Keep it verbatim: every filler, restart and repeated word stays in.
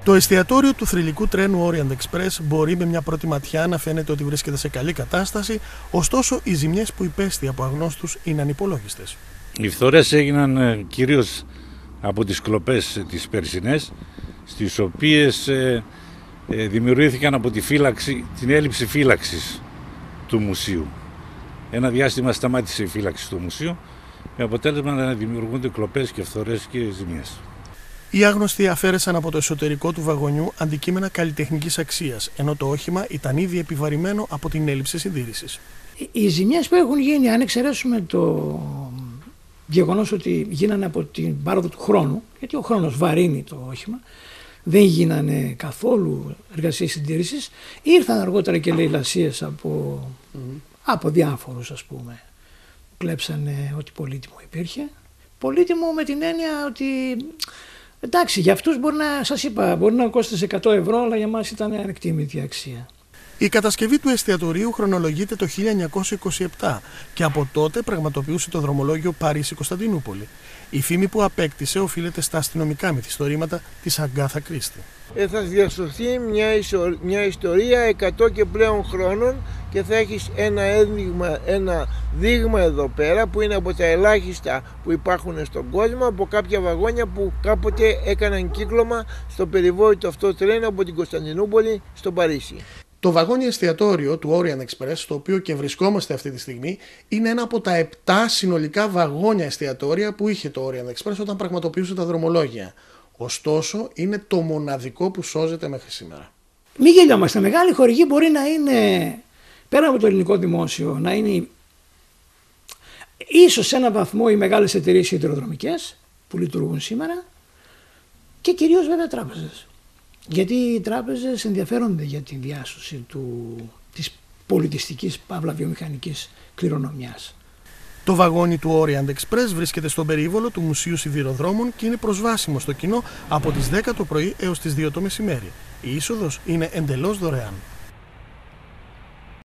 Το εστιατόριο του θρυλικού τρένου Orient Express μπορεί με μια πρώτη ματιά να φαίνεται ότι βρίσκεται σε καλή κατάσταση, ωστόσο οι ζημιές που υπέστη από αγνώστους είναι ανυπολόγιστες. Οι φθορές έγιναν κυρίως από τις κλοπές τις περσινές, στις οποίες ε, ε, δημιουργήθηκαν από τη φύλαξη, την έλλειψη φύλαξης του μουσείου. Ένα διάστημα σταμάτησε η φύλαξη του μουσείου, με αποτέλεσμα να δημιουργούνται κλοπές και φθορές και ζημιές. Οι άγνωστοι αφαίρεσαν από το εσωτερικό του βαγονιού αντικείμενα καλλιτεχνικής αξίας, ενώ το όχημα ήταν ήδη επιβαρημένο από την έλλειψη συντήρησης. Οι ζημιές που έχουν γίνει, αν εξαιρέσουμε το γεγονός ότι γίνανε από την πάροδο του χρόνου, γιατί ο χρόνος βαρύνει το όχημα, δεν γίνανε καθόλου εργασίες συντήρησης, ήρθαν αργότερα και λαιλασίες από, mm. από διάφορους, ας πούμε. Κλέψανε ό,τι πολύτιμο υπήρχε. Πολύτιμο με την έννοια ότι, εντάξει, για αυτούς μπορεί να, σας είπα, μπορεί να κόστησε εκατό ευρώ, αλλά για μας ήταν ανεκτήμητη αξία. Η κατασκευή του εστιατορίου χρονολογείται το χίλια εννιακόσια είκοσι επτά και από τότε πραγματοποιούσε το δρομολόγιο Παρίσι-Κωνσταντινούπολη. Η φήμη που απέκτησε οφείλεται στα αστυνομικά μυθιστορήματα της Αγκάθα Κρίστη. Ε, θα διασωθεί μια, ισο, μια ιστορία εκατό και πλέον χρόνων και θα έχεις ένα, ένδειγμα, ένα δείγμα εδώ πέρα που είναι από τα ελάχιστα που υπάρχουν στον κόσμο, από κάποια βαγόνια που κάποτε έκαναν κύκλωμα στο περιβόητο αυτό τρένο από την Κωνσταντινούπολη στο Παρίσι. Το βαγόνι εστιατόριο του Orient Express, στο οποίο και βρισκόμαστε αυτή τη στιγμή, είναι ένα από τα επτά συνολικά βαγόνια εστιατόρια που είχε το Orient Express όταν πραγματοποιούσε τα δρομολόγια. Ωστόσο, είναι το μοναδικό που σώζεται μέχρι σήμερα. Μην γελιόμαστε. Μεγάλη χορηγή μπορεί να είναι, πέρα από το ελληνικό δημόσιο, να είναι ίσως σε έναν βαθμό οι μεγάλες εταιρείες σιδηροδρομικές που λειτουργούν σήμερα και κυρίως βέβαια τράπεζες. Γιατί οι τράπεζες ενδιαφέρονται για τη διάσωση του, της πολιτιστικής παύλα βιομηχανικής κληρονομιάς. Το βαγόνι του Orient Express βρίσκεται στον περίβολο του Μουσείου Σιδηροδρόμων και είναι προσβάσιμο στο κοινό από τις δέκα το πρωί έως τις δύο το μεσημέρι. Η είσοδος είναι εντελώς δωρεάν.